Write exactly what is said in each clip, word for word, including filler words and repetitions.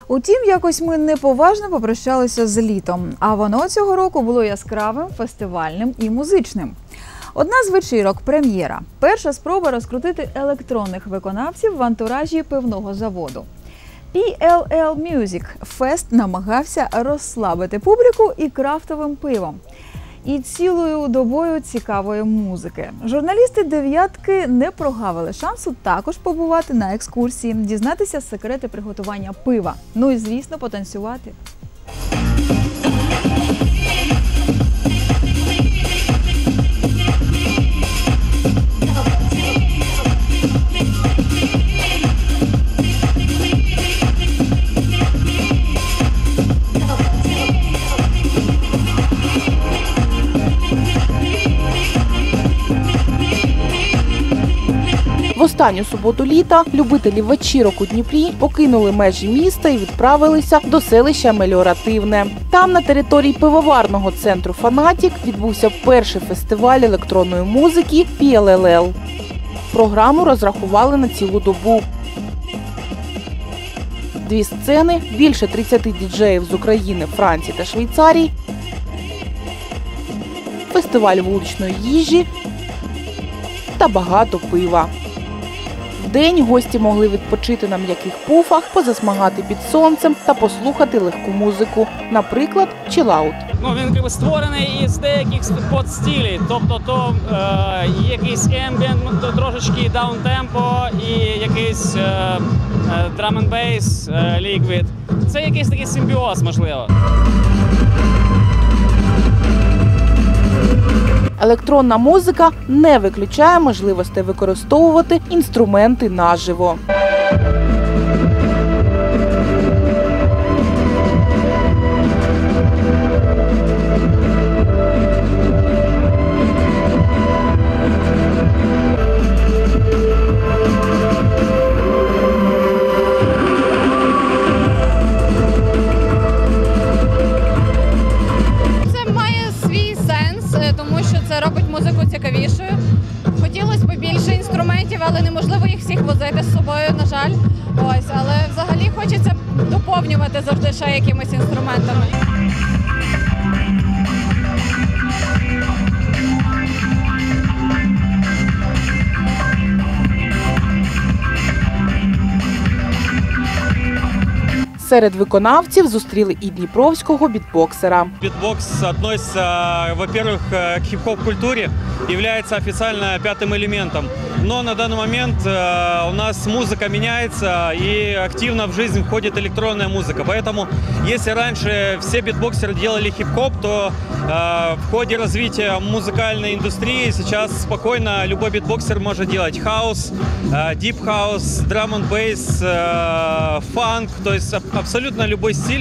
Утім, якось ми неповажно попрощалися з літом, а воно цього року було яскравим, фестивальним і музичним. Одна з вечірок – прем'єра. Перша спроба розкрутити електронних виконавців в антуражі пивного заводу. пі ел ел Music Fest намагався розслабити публіку і крафтовим пивом. І цілою добою цікавої музики. Журналісти «Дев'ятки» не прогавили шансу також побувати на екскурсії, дізнатися секрети приготування пива. Ну і, звісно, потанцювати. В останню суботу літа любителі вечірок у Дніпрі покинули межі міста і відправилися до селища Меліоративне. Там, на території пивоварного центру «Фанатік», відбувся перший фестиваль електронної музики пі ел ел ел. Програму розрахували на цілу добу. Дві сцени, більше тридцяти діджеїв з України, Франції та Швейцарії, фестиваль вуличної їжі та багато пива. Вдень гості могли відпочити на м'яких пуфах, позасмагати під сонцем та послухати легку музику, наприклад, чилаут. Ну, він якби створений із деяких подстилів, тобто то е, якийсь ембієнт, то трошечки даунтемпо і якийсь драм енд бейс, ліквід. Це якийсь такий симбіоз, можливо. Електронна музика не виключає можливості використовувати інструменти наживо. Це робить музику цікавішою. Хотілося б більше інструментів, але неможливо їх всіх возити з собою, на жаль. Ось, але взагалі хочеться доповнювати завжди ще якимись інструментами. Серед виконавців зустріли і дніпровського бітбоксера. Битбокс относится, во-первых, к хип-хоп-культуре, является официально пятым элементом. Но на данный момент у нас музыка меняется и активно в жизнь входит электронная музыка. Поэтому, если раньше все битбоксеры делали хип-хоп, то в ходе развития музыкальной индустрии сейчас спокойно любой битбоксер может делать хаус, дип-хаус, драм-н-бейс, фанк, то есть абсолютно любой стиль.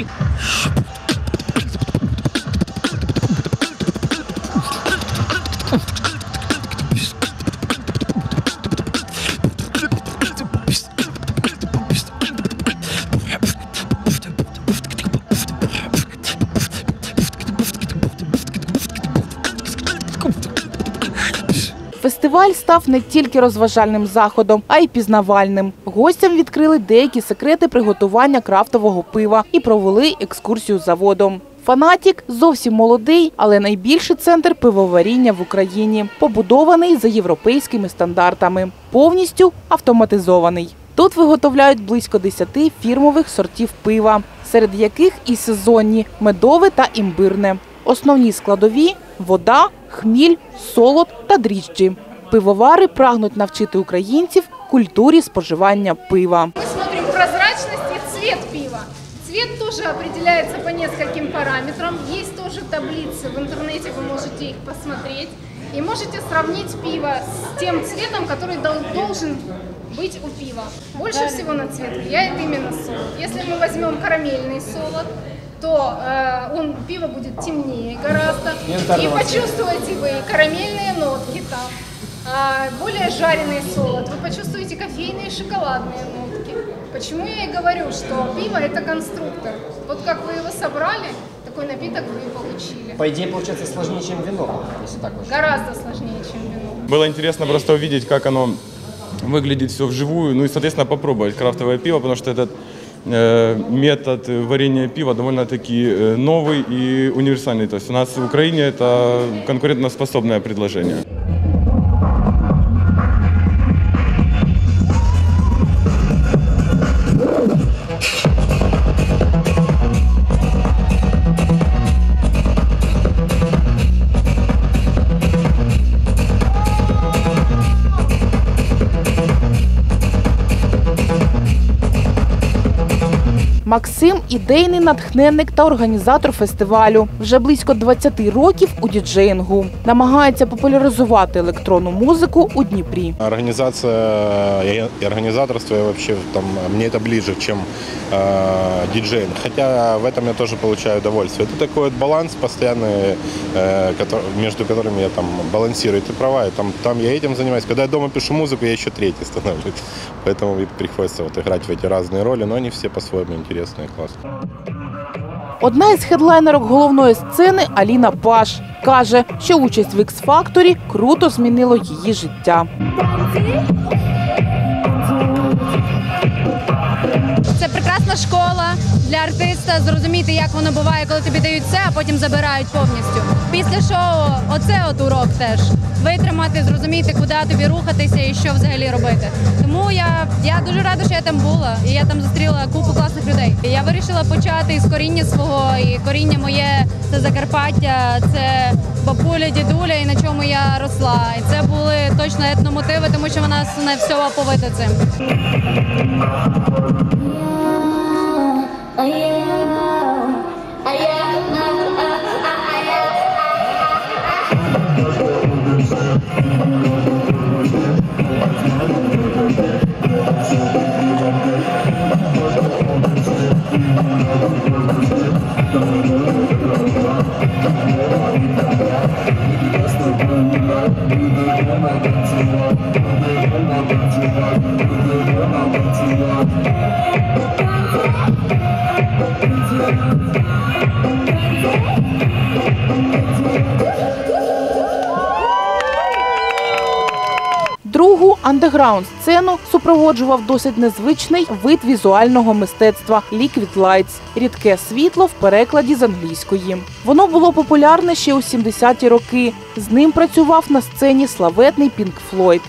Фестиваль став не тільки розважальним заходом, а й пізнавальним. Гостям відкрили деякі секрети приготування крафтового пива і провели екскурсію заводом. «Фанатік» зовсім молодий, але найбільший центр пивоваріння в Україні, побудований за європейськими стандартами, повністю автоматизований. Тут виготовляють близько десяти фірмових сортів пива, серед яких і сезонні – медове та імбирне. Основні складові – вода, хміль, солод та дріжджі. Пивовари прагнуть навчити українців культурі споживання пива. Ми дивимося прозрачність і цвіт пива. Цвет тоже определяется по нескольким параметрам. Есть тоже таблицы, в интернете вы можете их посмотреть. И можете сравнить пиво с тем цветом, который должен быть у пива. Больше всего на цвет влияет именно солод. Если мы возьмем карамельный солод, то э, он, пиво будет темнее гораздо. И почувствуете вы карамельные нотки там. А более жареный солод, вы почувствуете кофейные и шоколадные нотки. Почему я и говорю, что пиво это конструктор. Вот как вы его собрали, такой напиток вы и получили. По идее, получается сложнее, чем вино, если так можно. Гораздо сложнее, чем вино. Было интересно просто увидеть, как оно выглядит все вживую, ну и, соответственно, попробовать крафтовое пиво, потому что это метод варения пива довольно-таки новый и универсальный. То есть у нас в Украине это конкурентоспособное предложение. Максим – ідейний натхненник та організатор фестивалю. Вже близько двадцяти років у діджеїнгу. Намагається популяризувати електронну музику у Дніпрі. Организация и организаторство, и вообще там, мне это ближе, чем э, диджеинг. Хотя в этом я тоже получаю удовольствие. Это такой вот баланс постоянный, э, который, между которыми я там балансирую. Ты права, и там, там я этим занимаюсь. Когда я дома пишу музыку, я еще третий становлюсь. Поэтому приходится вот играть в эти разные роли, но они все по-своему интересные и классные. Одна із хедлайнерок головної сцени – Аліна Паш. Каже, що участь в Ікс-факторі круто змінило її життя. Це прекрасна школа для артиста, зрозуміти, як воно буває, коли тобі дають все, а потім забирають повністю. Після шоу оце от урок теж. Витримати, зрозуміти, куди тобі рухатися і що взагалі робити. Тому я, я дуже рада, що я там була, і я там зустріла купу класних людей. Я вирішила почати із коріння свого, і коріння моє – це Закарпаття, це бабуля, дідуля, і на чому я росла. І це були точно етномотиви, тому що вона не все оповита цим. Другу андеграунд-сцену супроводжував досить незвичний вид візуального мистецтва – Liquid Lights – рідке світло в перекладі з англійської. Воно було популярне ще у сімдесяті роки. З ним працював на сцені славетний Pink Floyd.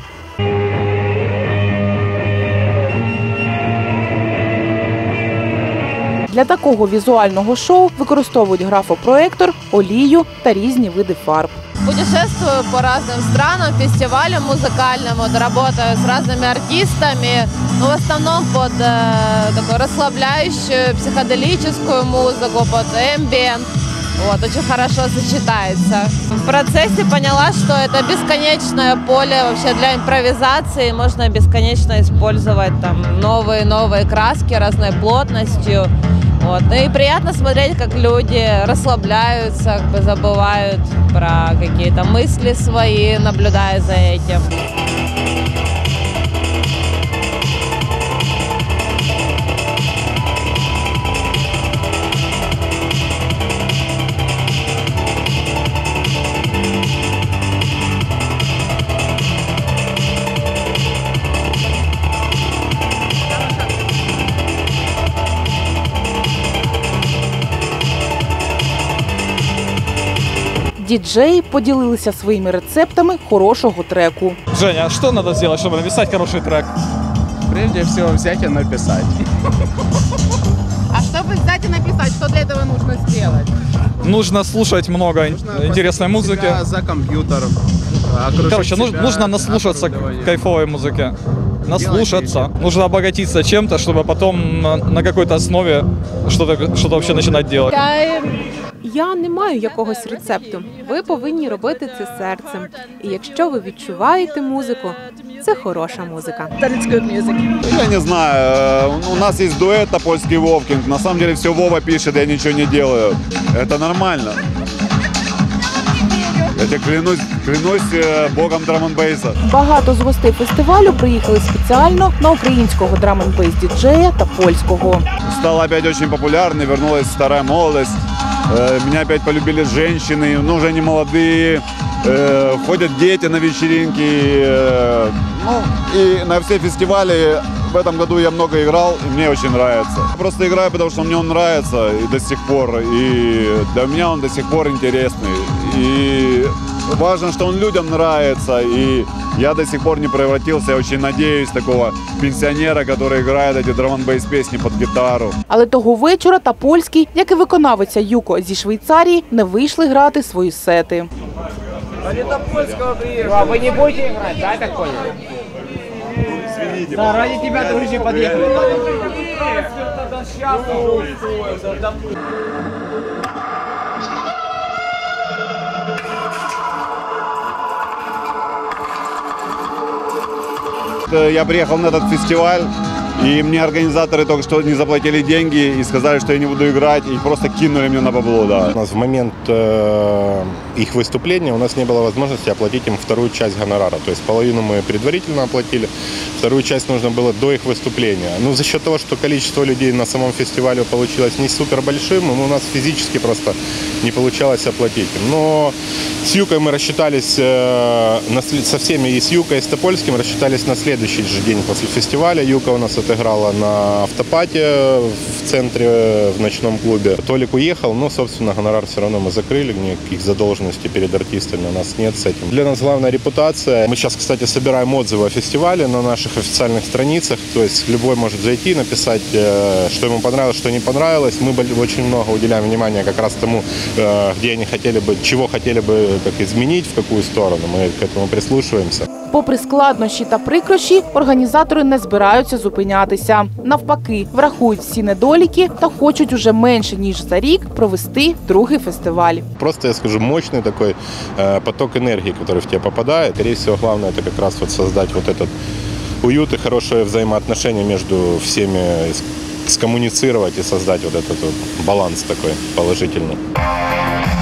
Для такого візуального шоу використовують графопроектор, олію та різні види фарб. Путешествую по разным странам, фестивалям музыкальным, вот, работаю с разными артистами, но в основном под э, такую расслабляющую, психоделическую музыку, под эмбиент. Вот, очень хорошо сочетается. В процессе поняла, что это бесконечное поле вообще для импровизации, можно бесконечно использовать там новые-новые краски разной плотностью. Вот. Ну и приятно смотреть, как люди расслабляются, как бы забывают про какие-то мысли свои, наблюдая за этим. Діджеї поділилися своїми рецептами хорошого треку. Женя, а что надо сделать, чтобы написать хороший трек? Прежде всего взять и написать. А чтобы взять и написать, что для этого нужно сделать? Нужно слушать много Нужно интересной музыки. себя за компьютер. Короче, нужно, нужно наслушаться кайфовой музыки. Наслушаться. Нужно обогатиться чем-то, чтобы потом на, на какой-то основе что-то что-то вообще начинать делать. Я не маю якогось рецепту. Ви повинні робити це серцем. І якщо ви відчуваєте музику, це хороша музика. Я не знаю. У нас есть дуэт «Польский Вовкинг». На самом деле все Вова пишет, я ничего не делаю. Это нормально. Я тебе клянусь, клянусь богом драм-н-бейса. Багато з гостей фестивалю приїхали спеціально на українського драм-н-бейс діджея та польського. Стала опять очень популярной, вернулась старая молодость. Меня опять полюбили женщины, ну уже не молодые. э, ходят дети на вечеринки. Э, ну, и на все фестивали в этом году я много играл, и мне очень нравится. Я просто играю, потому что мне он нравится и до сих пор. И для меня он до сих пор интересный. И важно, что он людям нравится. И я до сих пор не превратился, я очень надеюсь, такого пенсионера, который играет эти драм-н-бейс песни под гитару. Але того вечора Топольський, як і виконавиця Юко зі Швейцарії, не вийшли грати свої сети. Ради Топольского приехал. А вы не будете играть, да, так понял? Извините. Да, ради тебя друзья подъехали. Я приехал на этот фестиваль, и мне организаторы только что не заплатили деньги и сказали, что я не буду играть, и просто кинули мне на бабло, да. У нас в момент э, их выступления у нас не было возможности оплатить им вторую часть гонорара. То есть половину мы предварительно оплатили, вторую часть нужно было до их выступления. Ну, за счет того, что количество людей на самом фестивале получилось не супер большим, у нас физически просто не получалось оплатить им. Но с Юкой мы рассчитались, э, на, со всеми, и с Юкой, и с Топольским рассчитались на следующий же день после фестиваля. Юка у нас отыграла на автопате в центре, в ночном клубе. Толик уехал, но, собственно, гонорар все равно мы закрыли, никаких задолженностей перед артистами у нас нет с этим. Для нас главная репутация. Мы сейчас, кстати, собираем отзывы о фестивале на наших официальных страницах, то есть любой может зайти, написать, что ему понравилось, что не понравилось. Мы очень много уделяем внимания как раз тому, где они хотели бы, чего хотели бы как изменить, в какую сторону. Мы к этому прислушиваемся. Попри складнощі та прикрощі, організатори не збираються зупинятися. Навпаки, врахують всі недоліки та хочуть уже менше, ніж за рік провести другий фестиваль. Просто, я скажу, мощный такой э, поток энергии, который в тебя попадает. Скорее всего, главное это как раз вот создать вот этот уют и хорошее взаимоотношение между всеми, скоммуницировать и создать вот этот вот баланс такой положительный.